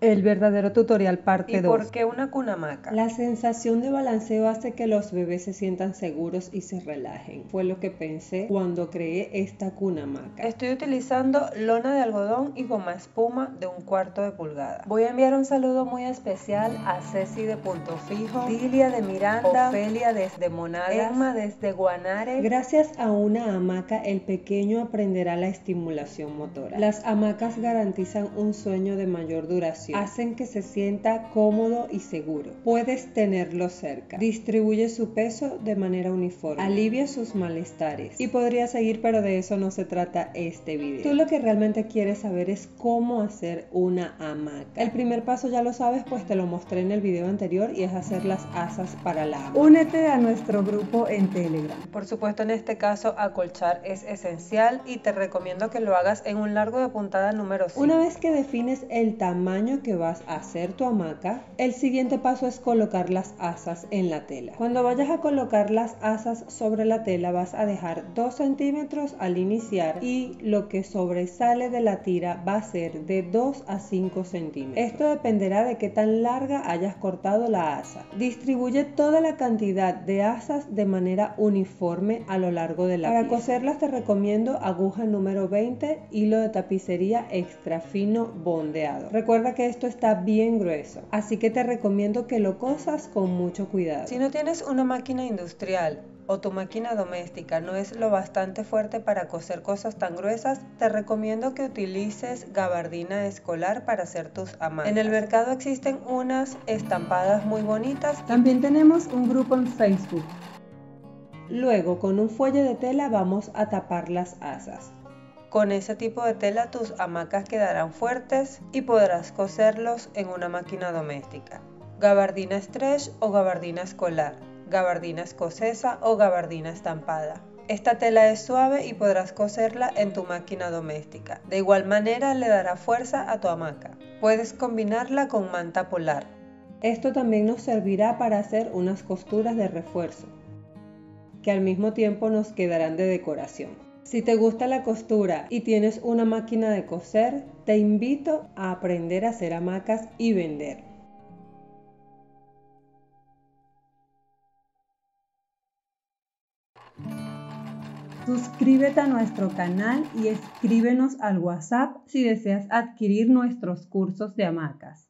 El verdadero tutorial parte 2. ¿Y por qué una cuna hamaca? La sensación de balanceo hace que los bebés se sientan seguros y se relajen. Fue lo que pensé cuando creé esta cuna hamaca. Estoy utilizando lona de algodón y goma espuma de 1/4 de pulgada. Voy a enviar un saludo muy especial a Ceci de Punto Fijo, Dilia de Miranda, Ofelia desde Monagas, Emma desde Guanare. Gracias a una hamaca, el pequeño aprenderá la estimulación motora. Las hamacas garantizan un sueño de mayor duración. Hacen que se sienta cómodo y seguro. Puedes tenerlo cerca. Distribuye su peso de manera uniforme. Alivia sus malestares. Y podría seguir, pero de eso no se trata este video. Tú lo que realmente quieres saber es cómo hacer una hamaca. El primer paso ya lo sabes, pues te lo mostré en el video anterior, y es hacer las asas para la hamaca. Únete a nuestro grupo en Telegram. Por supuesto, en este caso acolchar es esencial y te recomiendo que lo hagas en un largo de puntada número 5. Una vez que defines el tamaño que vas a hacer tu hamaca, el siguiente paso es colocar las asas en la tela. Cuando vayas a colocar las asas sobre la tela, vas a dejar 2 centímetros al iniciar, y lo que sobresale de la tira va a ser de 2 a 5 centímetros. Esto dependerá de qué tan larga hayas cortado la asa. Distribuye toda la cantidad de asas de manera uniforme a lo largo de la pieza. Para coserlas te recomiendo aguja número 20, hilo de tapicería extra fino bondeado. Recuerda que esto está bien grueso, así que te recomiendo que lo cosas con mucho cuidado. Si no tienes una máquina industrial o tu máquina doméstica no es lo bastante fuerte para coser cosas tan gruesas, te recomiendo que utilices gabardina escolar para hacer tus hamacas. En el mercado existen unas estampadas muy bonitas. También tenemos un grupo en Facebook. Luego, con un fuelle de tela vamos a tapar las asas. Con ese tipo de tela tus hamacas quedarán fuertes y podrás coserlos en una máquina doméstica. Gabardina stretch o gabardina escolar, gabardina escocesa o gabardina estampada. Esta tela es suave y podrás coserla en tu máquina doméstica. De igual manera le dará fuerza a tu hamaca. Puedes combinarla con manta polar. Esto también nos servirá para hacer unas costuras de refuerzo, que al mismo tiempo nos quedarán de decoración. Si te gusta la costura y tienes una máquina de coser, te invito a aprender a hacer hamacas y vender. Suscríbete a nuestro canal y escríbenos al WhatsApp si deseas adquirir nuestros cursos de hamacas.